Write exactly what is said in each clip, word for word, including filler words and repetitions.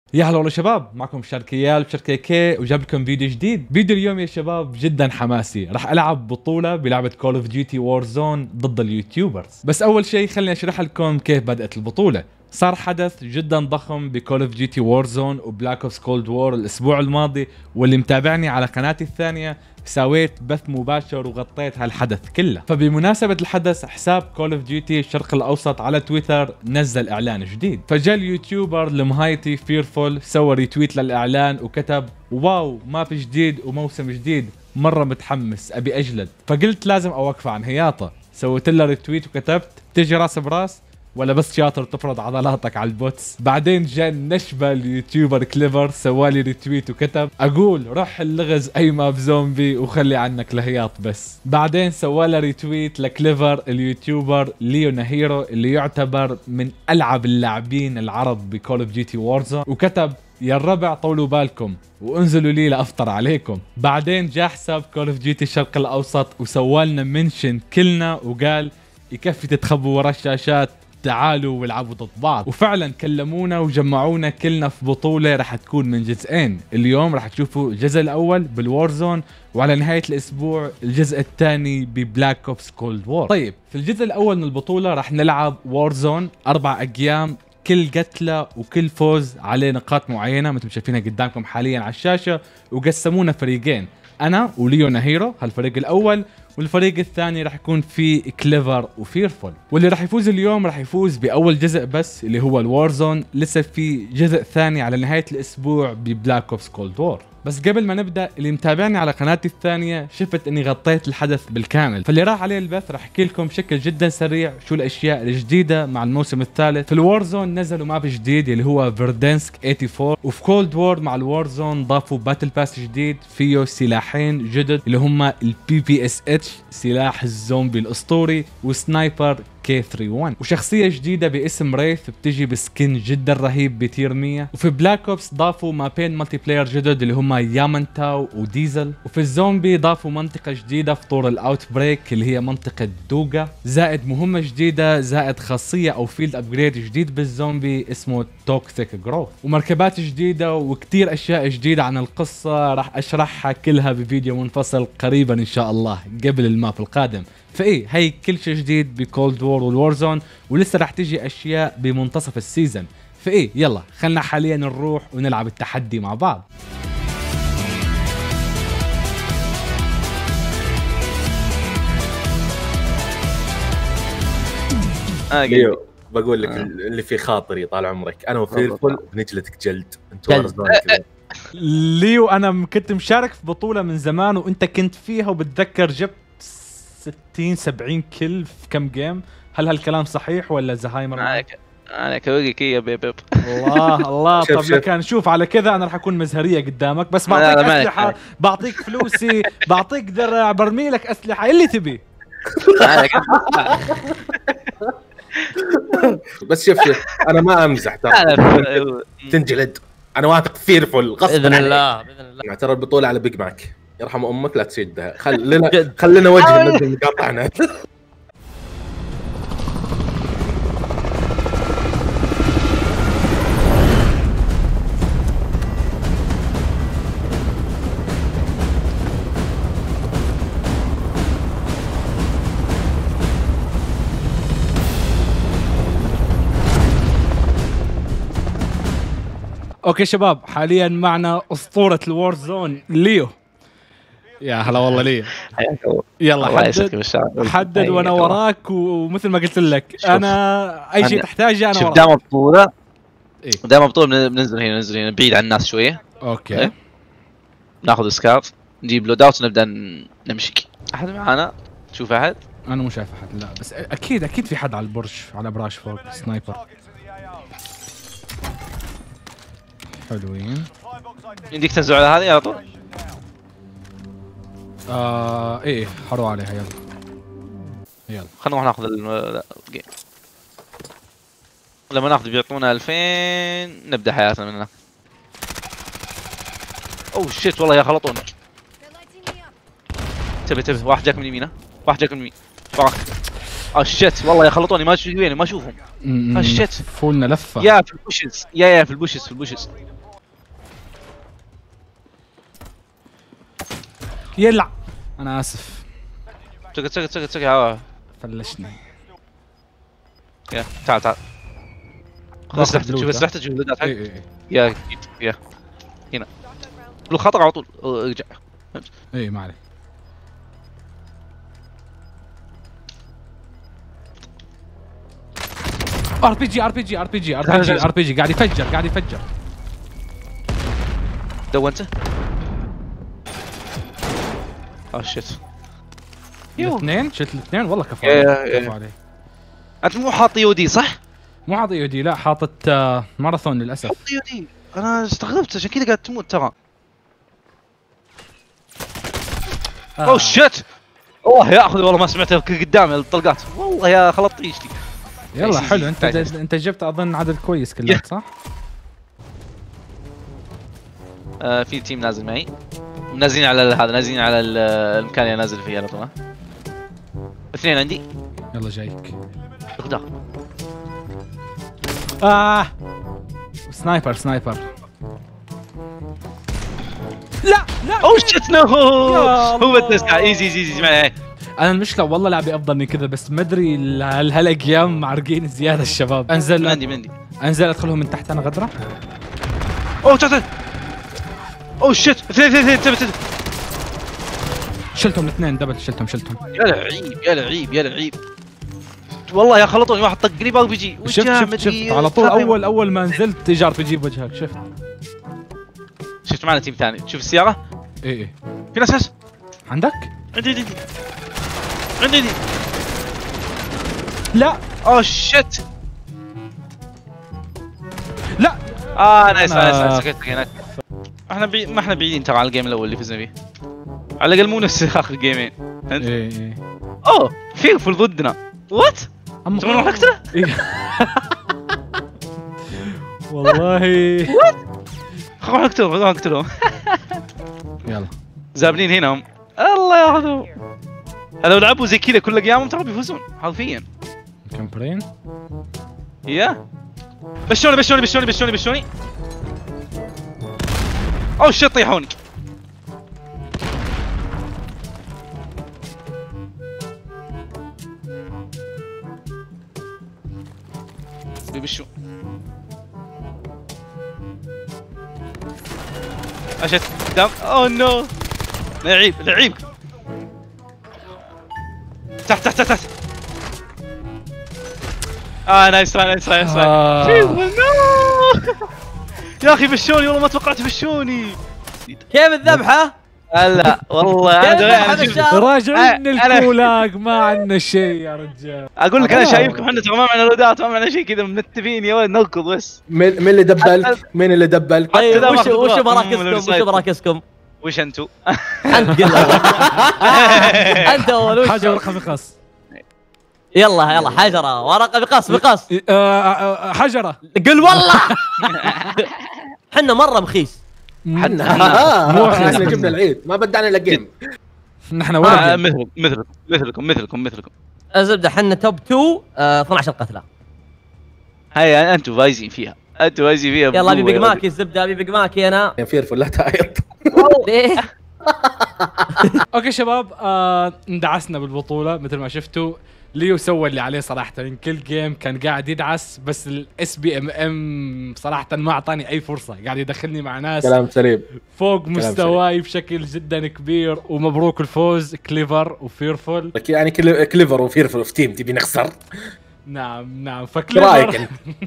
يا هلا والله شباب، معكم شركيال بشركة كي وجاب لكم فيديو جديد. فيديو اليوم يا شباب جدا حماسي، راح العب بطولة بلعبة كول اوف ديوتي وورزون ضد اليوتيوبرز. بس اول شيء خليني اشرح لكم كيف بدأت البطولة. صار حدث جدا ضخم بكول اوف ديوتي وورزون وبلاك اوبس كولد وور الاسبوع الماضي، واللي متابعني على قناتي الثانية سويت بث مباشر وغطيت هالحدث كله. فبمناسبة الحدث حساب كول اوف ديوتي الشرق الاوسط على تويتر نزل اعلان جديد، فجاء اليوتيوبر المهايتي فيرفول سوى ريتويت للاعلان وكتب واو ما في جديد وموسم جديد، مرة متحمس ابي اجلد. فقلت لازم اوقف عن هياطة، سويت له ريتويت وكتبت تجي راس براس ولا بس شاطر تفرض عضلاتك على البوتس. بعدين جاء نشبه اليوتيوبر كليفر سوالي ريتويت وكتب اقول روح اللغز اي ماب زومبي وخلي عنك الهياط بس. بعدين سواله ريتويت لكليفر اليوتيوبر ليو نهيرو اللي يعتبر من العب اللاعبين العرب بكول اوف ديوتي وورزون، وكتب يا الربع طولوا بالكم وانزلوا لي لافطر عليكم. بعدين جاء حساب كول اوف ديوتي الشرق الاوسط وسوالنا منشن كلنا وقال يكفي تتخبوا ورا الشاشات، تعالوا والعبوا ضد بعض. وفعلا كلمونا وجمعونا كلنا في بطولة راح تكون من جزئين. اليوم راح تشوفوا الجزء الاول بالوورزون، وعلى نهاية الاسبوع الجزء الثاني ببلاك اوبس كولد وور. طيب في الجزء الاول من البطولة راح نلعب وورزون اربع ايام، كل قتلة وكل فوز عليه نقاط معينة مثل ما شايفينها قدامكم حاليا على الشاشة، وقسمونا فريقين، انا وليو نهيرو هالفريق الاول، والفريق الثاني راح يكون فيه كليفر وفيرفول. واللي راح يفوز اليوم راح يفوز باول جزء بس اللي هو الوارزون، لسه في جزء ثاني على نهاية الاسبوع ببلاك اوبس كولد وور. بس قبل ما نبدا، اللي متابعني على قناتي الثانيه شفت اني غطيت الحدث بالكامل، فاللي راح عليه البث راح احكي لكم بشكل جدا سريع شو الاشياء الجديده مع الموسم الثالث. في الوارزون نزلوا ماب جديد اللي هو فيردنسك ثمانية وثمانين، وفي كولد وور مع الوارزون ضافوا باتل باس جديد فيه سلاحين جدد اللي هم البي بي اس اتش سلاح الزومبي الاسطوري، وسنايبر كي ثلاثة وواحد، وشخصية جديدة باسم ريث بتجي بسكن جدا رهيب بتير مية. وفي بلاك اوبس ضافوا مابين مالتي بلاير جدد اللي هما يامنتاو وديزل. وفي الزومبي ضافوا منطقة جديدة في طور الاوت بريك اللي هي منطقة دوغا، زائد مهمة جديدة، زائد خاصية او فيلد ابجريد جديد بالزومبي اسمه توكسيك جروث، ومركبات جديدة وكتير اشياء جديدة عن القصة راح اشرحها كلها بفيديو منفصل قريبا ان شاء الله قبل الماب القادم. فايه هي كل شيء جديد بكولد وور والوارزون، ولسه راح تجي اشياء بمنتصف السيزن. فايه يلا خلنا حاليا نروح ونلعب التحدي مع بعض. اه ليو بقول لك آه. اللي في خاطري طال عمرك، انا وفيرفول بنجلدك جلد. انت ورزان كذا. ليو انا كنت مشارك في بطولة من زمان وانت كنت فيها، وبتذكر جبت ستين سبعين كل في كم جيم. هل هالكلام صحيح ولا زهايمر؟ انا انا كويك يا بيب. الله الله. طب لكان شوف على كذا انا راح اكون مزهريه قدامك، بس بعطيك اسلحه، بعطيك فلوسي، بعطيك درع، برمي لك اسلحه اللي تبي. بس شوف شوف انا ما امزح ترى، تنجلد. انا واثق فيرفول غصب باذن الله باذن الله. ترى البطوله على بيج ماك، يرحم امك لا تشدها. خلينا خلينا وجه ننزل مقاطعنا. اوكي شباب، حاليا معنا اسطورة الوارزون ليو. يا هلا والله ليو. يلا حدد حدد وانا وراك، ومثل ما قلت لك انا اي شيء تحتاجه انا وراك. دام بطولة إيه؟ دام بطولة بننزل هنا، ننزل هنا بعيد عن الناس شوية. اوكي إيه؟ ناخذ سكارف، نجيب لود اوت ونبدا نمشي. احد معانا؟ تشوف احد؟ انا مو شايف احد، لا بس اكيد اكيد في حد على البرج، على براش فوق سنايبر. حلوين. يمديك تنزل على هذه على طول؟ آه ايه حروا عليها. يلا يلا خلينا نروح ناخذ الجيم. لما ناخذ بيعطونا ألفين نبدا حياتنا من هنا. اوه شيت والله يا خلطونا. تبي تبي واحد جاك من يمينه، واحد جاك من يمين وراك. اه شيت والله يا خلطوني، ما اشوف وين، ما اشوفهم. اه شيت فولنا لفه. يا في البوشز، يا يا في البوشز في البوشز يلع. انا اسف. سكت سكت سكت سكت. فلشني. يا تعال تعال. خذ اسلحتك، شوف اسلحتك، شوف اللودات حقك. اي اي يا يا هنا. لو خطر على طول ارجع. اي ما عليك. ار بي جي ار بي جي ار بي جي ار بي جي ار بي جي قاعد يفجر قاعد يفجر. دونته. اوه شيت. الاثنين شلت الاثنين والله كفو كفو عليك. انت مو حاط يو دي صح؟ مو حاط يو دي لا حاطط آه ماراثون للاسف. حط يو دي. انا استغربت عشان كذا قاعد تموت ترى. آه. اوه شيت. والله ياخذ والله ما سمعت قدامي الطلقات والله يا خلط طيشتي. يلا حلو انت انت جبت اظن عدد كويس كلات صح؟ آه في تيم نازل معي نازلين على هذا نازلين على المكان اللي نازل فيه على طول. اثنين عندي. يلا جايك. اقدر. اه سنايبر سنايبر. لا لا اوه شيت نو. هو التسعة ايزي ايزي ايزي معي. انا المشكله والله لعبي افضل من كذا بس ما ادري هالايام معرقين زياده الشباب. انزل من عندي من عندي. انزل ادخلهم من تحت انا غدره. اوه تعال. اوه شيت اثنين اثنين اثنين اثنين. شلتهم الاثنين دبل شلتهم شلتهم. يا لعيب يا لعيب يا لعيب. والله يا خلطوني واحد طق لي ار بي جي. شفت شفت شفت على طول اول اول ما نزلت تجار بيجي بوجهك. شفت شفت معنا تيم ثاني. تشوف السياره؟ اي اي في ناس ناس عندك؟ عندي عندي عندي عندي. لا اوه شيت. لا اه نايس نايس نايس. سكت هناك. احنا بي... ما احنا بعيدين ترى على الجيم الاول اللي فزنا فيه. على الاقل مو نفس اخر جيمين. اي اي اوه فيرفول ضدنا. وات؟ أم... تبغى نروح نقتله؟ والله وات؟ خلونا نقتلهم خلونا نقتلهم. يلا زابلين هنا هم. الله ياخذهم. هذا لو لعبوا زي كذا كل ايامهم ترى بيفوزون حرفيا. كمبرين. يا بشوني بشوني بشوني بشوني بشوني. اوه شيت طيحوني. بيبشون. اشت قدام. اوه نو. لعيب لعيب. تحت تحت تحت. اه نايس نايس نايس نايس. يا اخي بشوني والله ما توقعت بشوني. كيف الذبحة؟ هلا والله هذا راجعين الكولاق ما عندنا شيء يا رجال. اقول لك انا شايفكم احنا ترى ما معنا لودات ما معنا شيء كذا منتبين يا ولد نركض بس. مين مين اللي دبلك؟ مين اللي دبلك؟ طيب وش وش مراكزكم؟ وش مراكزكم؟ وش انتو؟ انت قل انت اول وش؟ حجر ورقه بقص. يلا يلا حجره ورقه بقص بقص. حجره. قل والله. حنا مره مخيس. حنا مو احنا جبنا العيد ما بدعنا الا جيم. نحن ولا مثلكم مثلكم مثلكم مثلكم مثلكم. الزبده حنا توب اثنين اثناشر قتله. هيا انتم فايزين فيها انتم فايزين فيها. يلا ابي بيج ماكي الزبده ابي بيج ماكي انا. يا فيرفول لا تعيط. ليه؟ اوكي شباب آه اندعسنا بالبطوله مثل ما شفتوا. ليو سوى اللي عليه صراحه من كل جيم كان قاعد يدعس بس الاس بي ام ام صراحه ما اعطاني اي فرصه. قاعد يدخلني مع ناس كلام سليم فوق مستواي بشكل جدا كبير. ومبروك الفوز كليفر وفيرفول. يعني كليفر وفيرفول في تيم تبي نخسر. نعم نعم فكليفر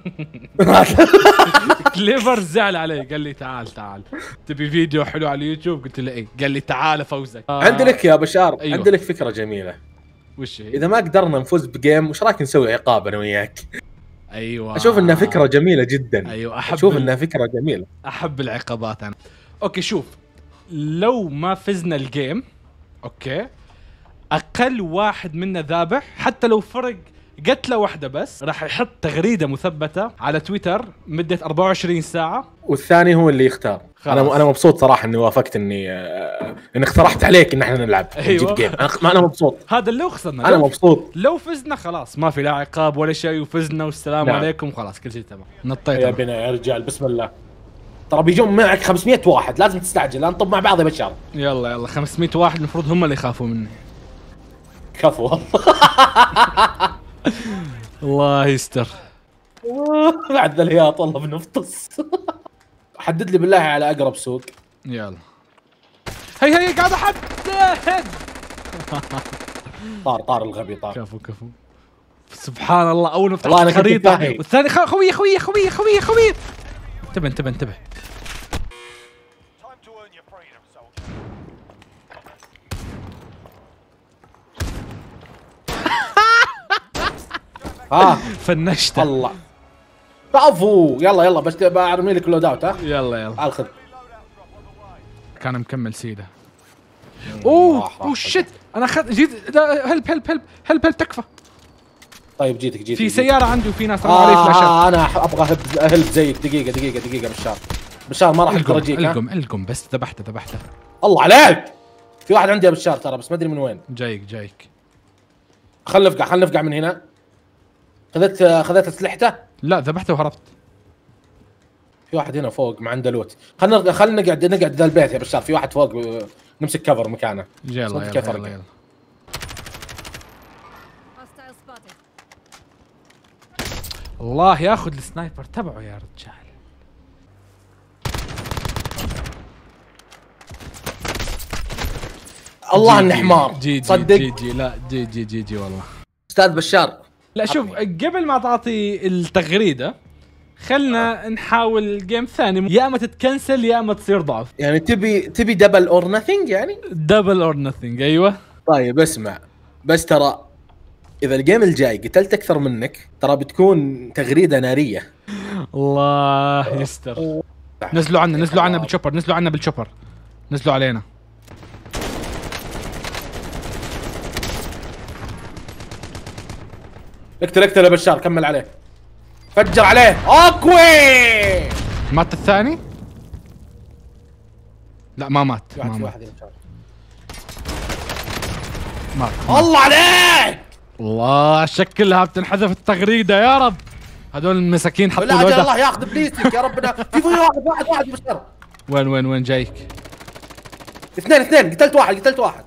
كليفر زعل علي قال لي تعال تعال تبي فيديو حلو على اليوتيوب قلت له ايه قال لي تعال فوزك. آه عندي لك يا بشار. أيوة. عندي لك فكره جميله. وش هي؟ اذا ما قدرنا نفوز بجيم وش رايك نسوي عقاب انا وياك؟ ايوه اشوف انها فكره جميله جدا. ايوه احب اشوف انها فكره جميله. احب العقابات انا. اوكي شوف لو ما فزنا الجيم اوكي اقل واحد منا ذابح حتى لو فرق قتله واحده بس راح يحط تغريده مثبته على تويتر مده أربعة وعشرين ساعه والثاني هو اللي يختار. خلاص. انا انا مبسوط صراحه اني وافقت اني آه اني اقترحت عليك ان احنا نلعب أيوة. نجيب جيم. انا انا مبسوط. هذا لو خسرنا انا لو مبسوط. لو فزنا خلاص ما في لا عقاب ولا شيء وفزنا والسلام نعم. عليكم خلاص كل شيء تمام. نطيت يا بنا يا رجال بسم الله. ترى بيجون معك خمسمية واحد، لازم تستعجل، لا نطب مع بعض يا بشار. يلا يلا خمسمية واحد المفروض هم اللي يخافوا مني. كفو والله. الله يستر. بعد ذا الهياط والله بنفطس. حدد لي بالله على اقرب سوق. يلا هي هي قاعد احدد. طار طار الغبي طار. كفو كفو. سبحان الله اول ما فتحت والله أنا كنت الخريطه فاهم. والثاني خ- خويه خويه خويه خويه خويه. انتبه انتبه انتبه. ها فنشته. الله. كفو يلا يلا بس برمي لك لود اوت ها. يلا يلا تعال خذ. كان مكمل سيده. اوه راح- راح. اوه شت انا اخذت جيت دا- هلب هلب هلب هلب هلب تكفى. طيب جيتك جيتك في جيتك. سياره عندي وفي ناس رموا علي فلاشات. آه انا ابغى هلب هلب زيك. دقيقه دقيقه دقيقه بشار. بشار ما راح اقدر القم اجيك ها. القم القم بس ذبحته ذبحته. الله عليك. في واحد عندي يا بشار ترى بس ما ادري من وين. جايك جايك. خل نفقع خل نفقع من هنا. خذت خذت اسلحته. لا ذبحته وهربت. في واحد هنا فوق ما عنده لوت. خلنا خلنا نقعد نقعد ذا البيت يا بشار. في واحد فوق نمسك كفر مكانه. يلا صوت يلا كيف يلا, أرقع. يلا. Hostile spotted. الله ياخذ السنايبر تبعه يا رجال. الله جي اني جي. حمار. جي جي صدق جي جي لا جي جي جي جي والله. استاذ بشار. لا شوف قبل ما تعطي التغريده خلنا نحاول جيم ثاني، يا اما تتكنسل يا اما تصير ضعف. يعني تبي تبي دبل اور نثينج يعني؟ دبل اور نثينج. ايوه طيب اسمع بس ترى اذا الجيم الجاي قتلت اكثر منك ترى بتكون تغريده ناريه. الله يستر. نزلوا عنا نزلوا عنا بالشوبر نزلوا عنا بالشوبر نزلوا علينا. اقتل اقتل يا بشار كمل عليه. فجر عليه. اوكوي. مات الثاني؟ لا ما مات في واحد ما في مات واحد يا بشار. مات. الله عليك. الله شكلها بتنحذف التغريده يا رب. هذول المساكين حطوا لا اجل الودا. الله ياخذ بليستك يا ربنا. في في واحد واحد واحد يا بشار. وين وين وين جايك؟ اثنين اثنين قتلت واحد قتلت واحد.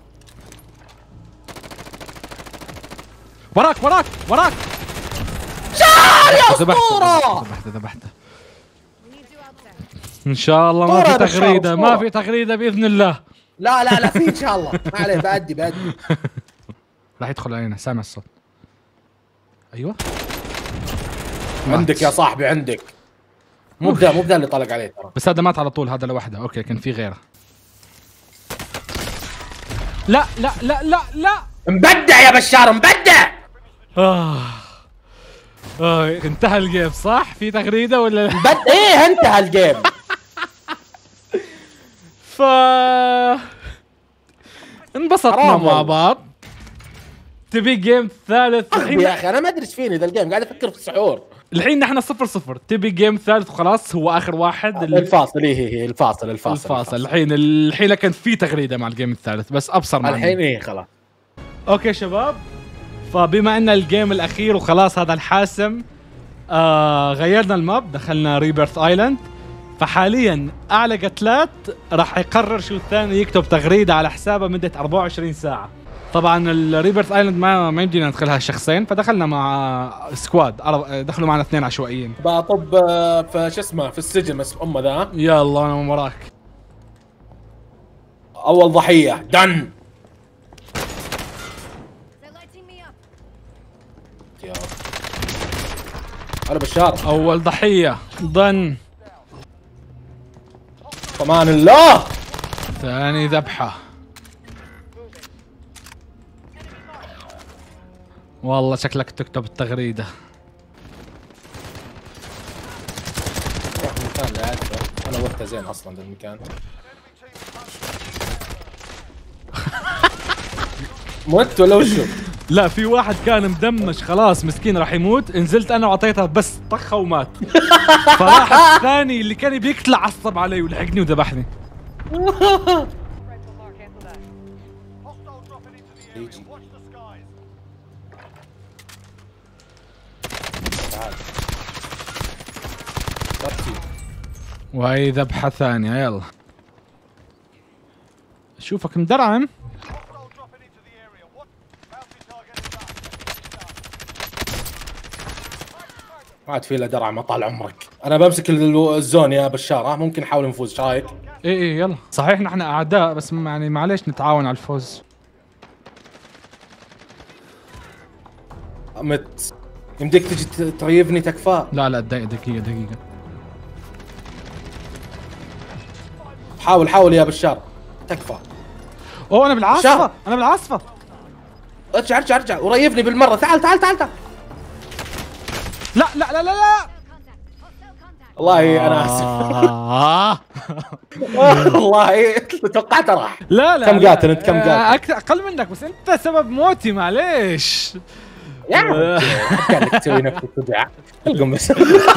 وراك وراك وراك. شار يا ذبحته اسطوره. ذبحته ذبحته. We need you out there. ان شاء الله ما أسطورة في يا بشار، تغريده ما أسطورة. في تغريده باذن الله. لا لا لا في ان شاء الله. ما عليه بأدي بأدي. راح يدخل علينا سامع الصوت. ايوه عندك يا صاحبي عندك. مو بذا مو بذا اللي طلق عليه ترى. بس هذا مات على طول هذا لوحده. اوكي كان في غيره. لا لا لا لا لا. مبدع يا بشار مبدع. آه. آه. انتهى الجيم صح؟ في تغريده ولا لا؟ بد ايه انتهى الجيم. ف انبسطنا حرام مع والله. بعض. تبي جيم ثالث الحين؟ يا اخي انا ما ادري ايش فيني ذا الجيم قاعد افكر في السحور. الحين نحن صفر صفر. تبي جيم ثالث وخلاص هو اخر واحد. ال- الفاصل ايه هي الفاصل الفاصل الفاصل الحين الحين كان في تغريده مع الجيم الثالث بس ابصر معنا. الحين ايه خلاص. اوكي شباب فبما ان الجيم الاخير وخلاص هذا الحاسم آه غيرنا الماب دخلنا ريبيرث ايلاند. فحاليا اعلى قتلات راح يقرر شو الثاني يكتب تغريده على حسابه مده أربعة وعشرين ساعه. طبعا الريبيرث ايلاند ما ما يمدينا ندخلها شخصين فدخلنا مع سكواد دخلوا معنا اثنين عشوائيين. بطب آه، في شو اسمه في السجن بس امه ذا. يلا انا من وراك. اول ضحيه دن. They're lighting me up. يا رب. هلا بشار. اول ضحيه ضن. امان الله. ثاني ذبحه. والله شكلك تكتب التغريده. روح المكان اللي عارفه. انا وقتها زين اصلا ذا المكان. مت ولا وشو؟ لا في واحد كان مدمج خلاص مسكين راح يموت. نزلت انا وعطيته بس طخه ومات. فراح الثاني اللي كان بيقتل عصب علي ولحقني وذبحني. يجي. تعال. لا تجي. وهي ذبحة ثانية. يلا اشوفك مدرعم. ما عاد في له درع ما طال عمرك. انا بمسك الزون يا بشار، ها ممكن نحاول نفوز، ايش رايك؟ ايه ايه يلا. صحيح نحن اعداء بس يعني معليش نتعاون على الفوز. مت يمديك تجي تريفني تكفى. لا لا دقيقة دقيقة دقيقة. حاول حاول يا بشار تكفى. اوه انا بالعاصفة بشار. انا بالعاصفة. ارجع ارجع ارجع وريفني بالمرة. تعال تعال تعال تعال. لا لا لا لا لا Contact. Hostile contact. والله انا اسف. آه. والله توقعت راح. لا لا كم لا. قاتل أنت؟ كم آه، قاتل؟ أكثر أقل منك بس أنت سبب موتي معليش. يا عم كان لك تسوي نفسك تدعى. القم بس.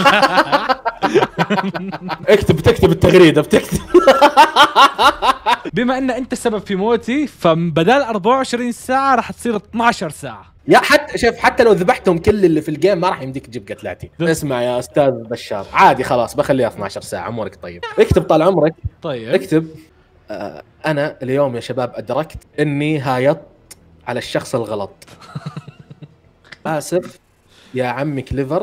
اكتب تكتب التغريدة بتكتب. بما أن أنت السبب في موتي فبدال أربعة وعشرين ساعة راح تصير اثناشر ساعة. يا حتى شوف حتى لو ذبحتهم كل اللي في الجيم ما راح يمديك تجيب قتلاتي. اسمع يا استاذ بشار عادي خلاص بخليها اثناشر ساعة امورك طيب. اكتب طال عمرك. طيب اكتب آه انا اليوم يا شباب ادركت اني هايطت على الشخص الغلط. اسف يا عمي كليفر.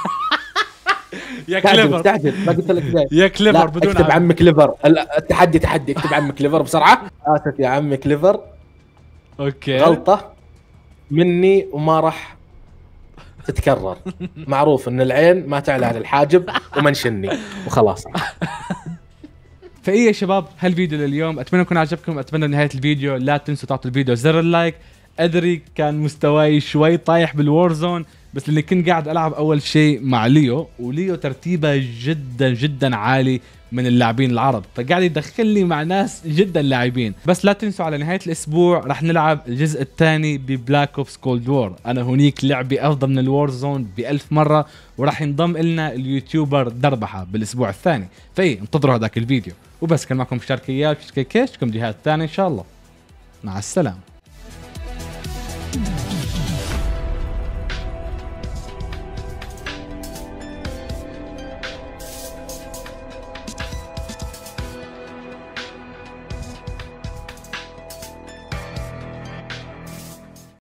يا تعجل كليفر تعجل ما قلت لك زين. يا كليفر لا بدون اكتب عم. عم كليفر. التحدي تحدي اكتب عم كليفر بسرعة. اسف يا عم كليفر اوكي غلطة مني وما راح تتكرر. معروف ان العين ما تعلى على الحاجب ومنشني وخلاص. فايه يا شباب هالفيديو لليوم اتمنى يكون عجبكم. اتمنى نهاية الفيديو لا تنسوا تعطوا الفيديو زر اللايك. ادري كان مستواي شوي طايح بالوورزون بس اللي كنت قاعد العب اول شيء مع ليو وليو ترتيبه جدا جدا عالي من اللاعبين العرب فقاعد يدخل لي مع ناس جدا لاعبين. بس لا تنسوا على نهاية الاسبوع راح نلعب الجزء الثاني ببلاك اوبس كولد وور. انا هنيك لعبي افضل من الوورزون بألف مرة وراح ينضم لنا اليوتيوبر دربحة بالاسبوع الثاني. فاي انتظروا هذاك الفيديو وبس. كان معكم بشار كيال بشار كيكيش كم جهات ثانية ان شاء الله. مع السلامة.